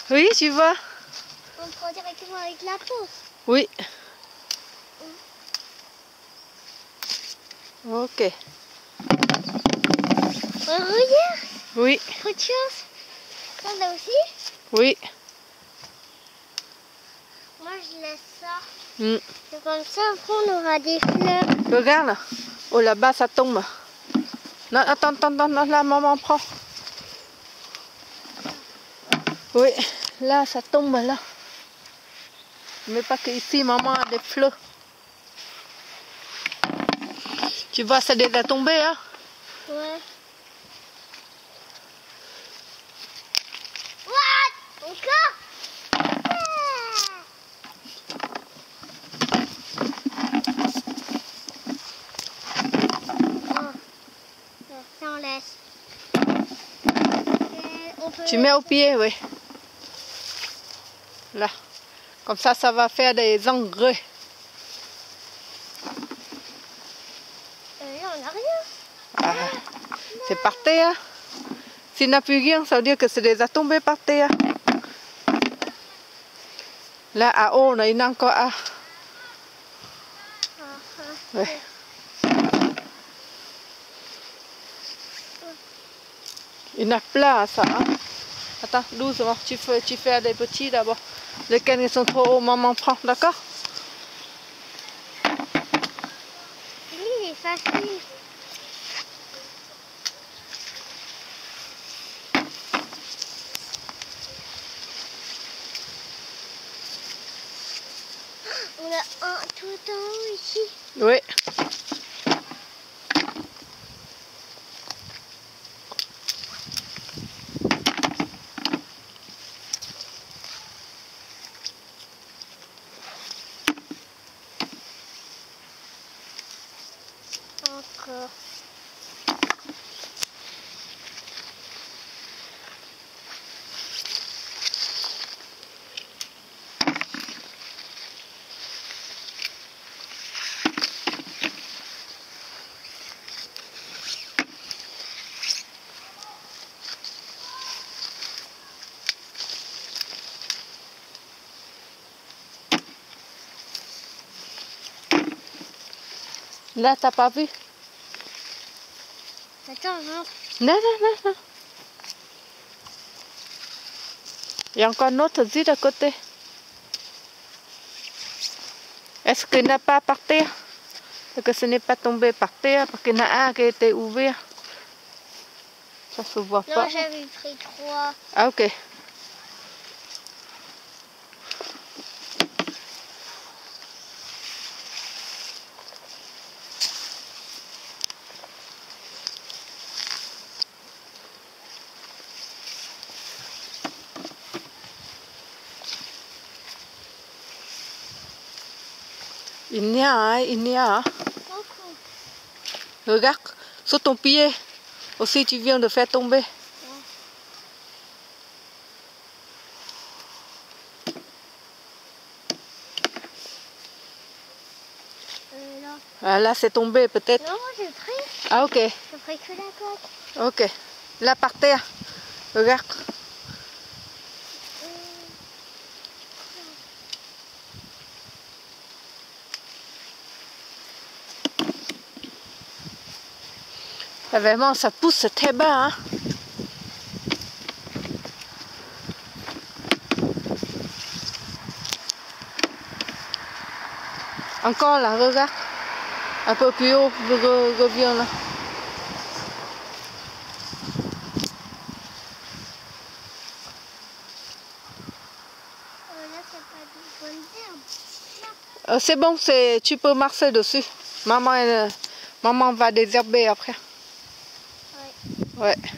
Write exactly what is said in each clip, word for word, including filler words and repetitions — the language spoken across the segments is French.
Oui, tu vois. On prend directement avec la peau. Oui. Ok. Oh, regarde. Oui. Trop de chance. Ça là aussi. Oui. Moi je laisse ça. Mm. C'est comme ça, après on aura des fleurs. Regarde là. Oh là-bas ça tombe. Non, attends, attends, attends, là maman prend. Oui, là ça tombe là. Mais pas que ici maman a des fleurs. Tu vois, c'est déjà tombé hein. Ouais. What? Encore? Oh. Ça on laisse. Et on peut... Tu mets au pied, oui. Là. Comme ça, ça va faire des engrais. Euh, là on n'a rien. Ah, c'est par terre. S'il n'a plus rien, ça veut dire que c'est déjà tombé par terre. Là, à haut, on a une encore à. Ah, ah, Ouais. Il y en a plein, ça. Hein? Attends, doucement. Tu fais, tu fais des petits d'abord. Lesquels ils sont trop hauts, maman prend, d'accord? lui il est facile. On a un tout en haut ici. Oui. Encore. Là, t'as pas vu? Attends, non. Non, non, non, non. Il y a encore un autre aussi de côté. Est-ce qu'il n'a pas par terre? Est-ce que ce n'est pas tombé par terre? Parce qu'il y en a un qui a été ouvert. Ça se voit pas. Non, j'avais pris trois. Ah, ok. Il y a, hein, il y a. Beaucoup. Regarde, sur ton pied. Aussi, tu viens de faire tomber. Euh, là. Ah, là, c'est tombé peut-être. Non, moi j'ai pris. Ah, ok. J'ai pris que la coque. Ok. Là, par terre. Regarde. Ah, vraiment, ça pousse très bas. Hein. Encore là, regarde. Un peu plus haut, re, reviens là. Euh, là, c'est pas de bonnes herbes. Euh, c'est bon, c'est, tu peux marcher dessus. Maman, elle, maman va désherber après. Ouais. Ouais.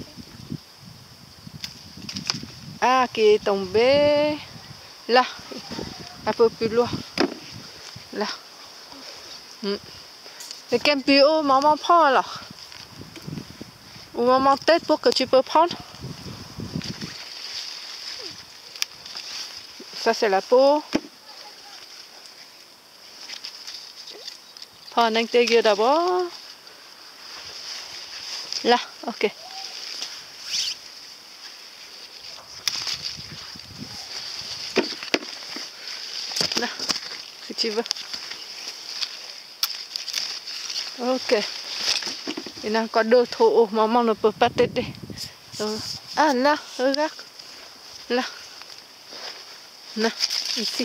Ah, qui est tombé. Là, un peu plus loin. Là. Mm. Et quel plus haut, maman prend alors. Ou maman tête pour que tu peux prendre. Ça c'est la peau. Prends un intérieur d'abord. Là, ok. si tu veux. Ok. Il y en a encore d'autres au haut. Maman ne peut pas t'aider. Ah, là, regarde. Là. Là, ici.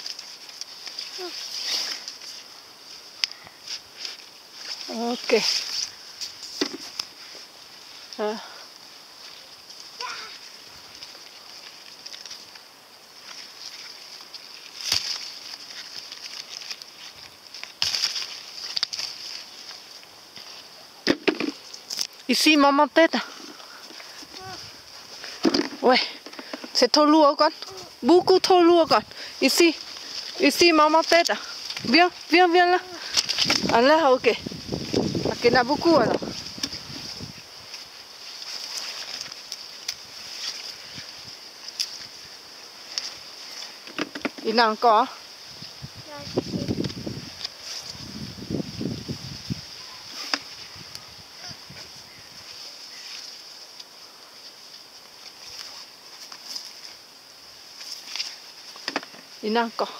Ok. Ah. Ici, maman t'aide. Ouais. C'est trop lourd, con. Beaucoup trop lourd, con. Ici. Ici, maman t'aide. Viens, viens, viens là. Ah là, ok. Ok, il y en a beaucoup alors. Il y en a encore. Hein? Il y en a encore.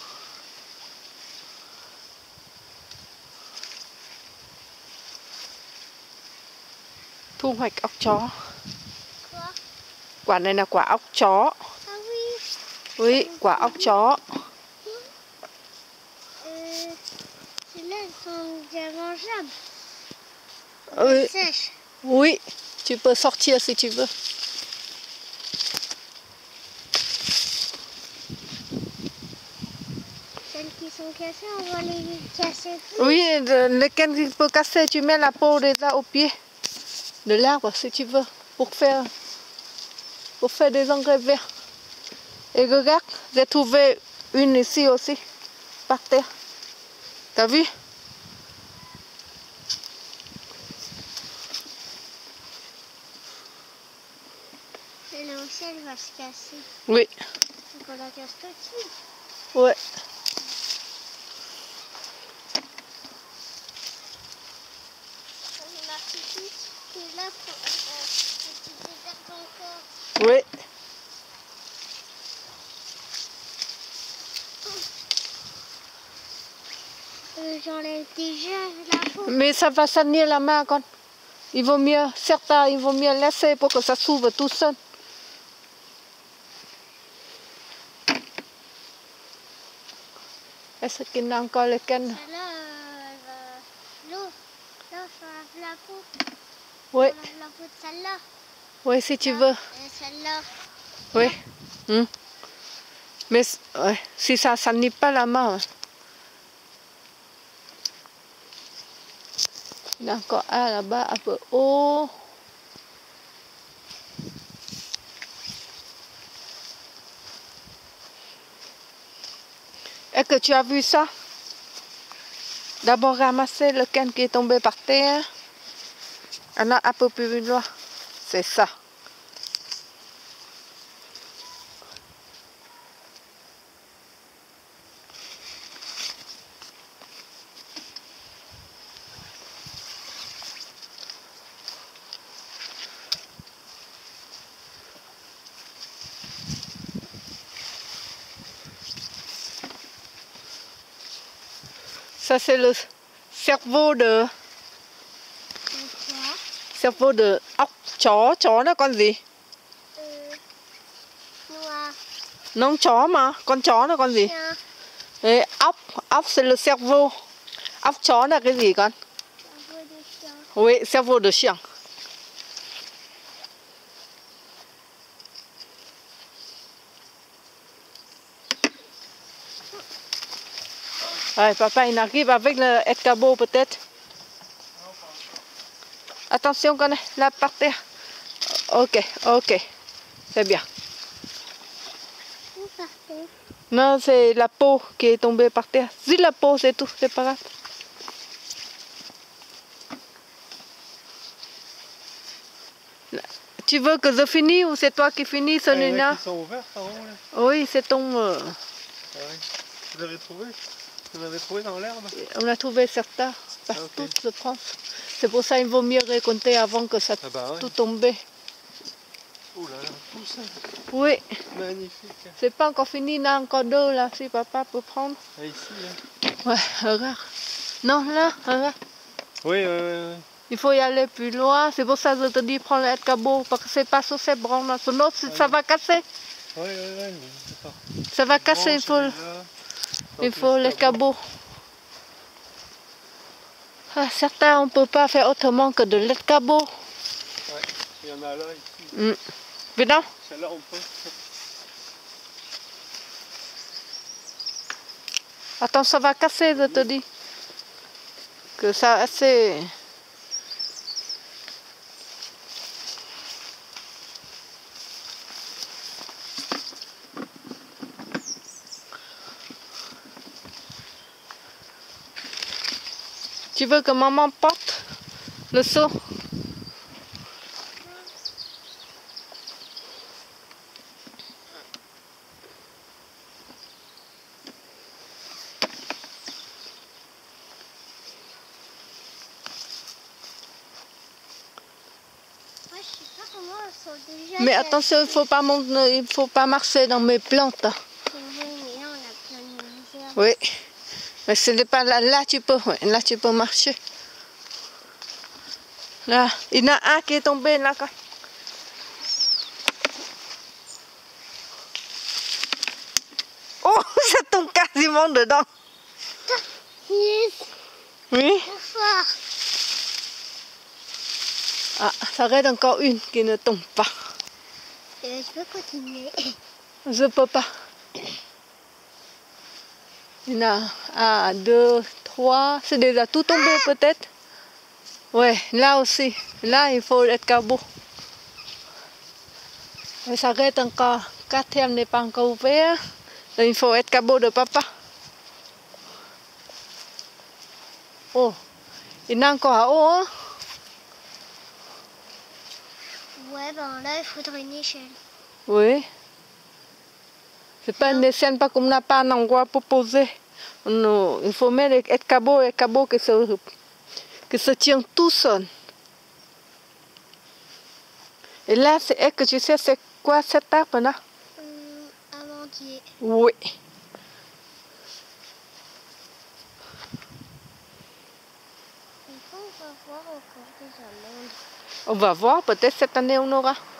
Thu hoạch ốc chó. Quả này là quả ốc chó. Ah oui. Oui, quả ốc chó. Euh, Celles-là, elles sont déjà mangeables. Oui. Sèches. Oui, tu peux sortir si tu veux. Celles qui sont cassées, on va les casser plus. Oui, lesquels tu peux casser, tu mets la peau déjà au pied de l'arbre si tu veux, pour faire, pour faire des engrais verts. Et regarde, j'ai trouvé une ici aussi, par terre. T'as vu? Celle-là aussi, elle va se casser. Oui. Donc on la casse tout de suite. Ouais. On a marqué ici que là, pour euh, un petit désert encore. Oui. Euh, J'enlève déjà la peau. Mais ça va saigner la main, quand. Il vaut mieux, certains, il vaut mieux laisser pour que ça s'ouvre tout seul. Est-ce qu'il y en a encore lesquels? Celle-là, euh, elle va... L'eau, là, j'enlève la peau. Oui. J'enlève la peau de celle-là. Oui, si tu Là, veux. et celle-là. Oui. Hum. Mais ouais, si ça ne salit pas la main. Ouais. Il y en a encore un là-bas, un peu haut. Est-ce que tu as vu ça? D'abord ramasser le canne qui est tombé par terre. Il y en a un peu plus loin. C'est ça. Ça, c'est le cerveau de... Cerveau de ốc chó. Chó nó con gì? Euh, noir. Non, chó mà. Con chó nó con gì? Chien. Đấy, ốc. Ốc c'est le cerveau. Ốc chó là cái gì con? Cerveau de chien. Oui, cerveau de chien. Ouais, papa, il arrive avec le escabeau peut-être. Attention, con, là par terre. Ok, ok. C'est bien. Où par terre? Non, c'est la peau qui est tombée par terre. Juste la peau, c'est tout, c'est pas grave. Tu veux que je finisse ou c'est toi qui finis, Sonina? Ils sont ouverts en haut là. Oui, c'est ton... Euh... Ah oui. Vous l'avez trouvé? Vous l'avez trouvé dans l'herbe? On a trouvé certains, partout ah, okay. de France. C'est pour ça qu'il vaut mieux récolter avant que ça ah bah ouais. tout tombe. Oh là là, tout ça. Oui. Magnifique. C'est pas encore fini, il y en a encore deux là, si papa peut prendre. Ah, ici, là. Ouais, regarde. Non, là, regarde. Oui, oui, oui. Il faut y aller plus loin, c'est pour ça que je te dis prends le cabot, parce que c'est pas sur ces branches, sinon Ah, ça va casser. Oui, oui, oui. D'accord. Ça va casser, il faut, il faut les cabots. Ah, certains, on ne peut pas faire autrement que de lait de cabot. Ouais, il y en a là, ici. Mm. Mais non. Celle-là, on peut. Attends, ça va casser, je te dis. Que ça assez... Tu veux que maman porte le seau? Moi, je sais pas comment elles sont déjà. Mais attention, il faut pas monter, il faut pas marcher dans mes plantes. Oui, mais là, on a plein de misère. Oui, mais ce n'est pas là, là tu peux, ouais, là tu peux marcher. Là, il y en a un qui est tombé là. Oh, ça tombe quasiment dedans. Yes, Oui. trop fort. Ah, ça reste encore une qui ne tombe pas. Euh, je peux continuer. Je peux pas. Il y en a un, deux, trois. C'est déjà tout tombé peut-être. Ouais, là aussi. Là, il faut être cabot. Mais ça reste encore. Quatrième n'est pas encore ouvert. Donc, il faut être cabot de papa. Oh, il y en a encore à haut, hein? Ouais, ben là, il faudrait une échelle. Oui. C'est pas une échelle, pas comme on n'a pas un endroit pour poser. Non, il faut mettre être cabot et cabot qui se, qui se tient tout seul. Et là, est-ce que tu sais c'est quoi cet arbre là? Hum, amandier. Oui. Et quand on va voir encore des amandes. On va voir, peut-être cette année on aura.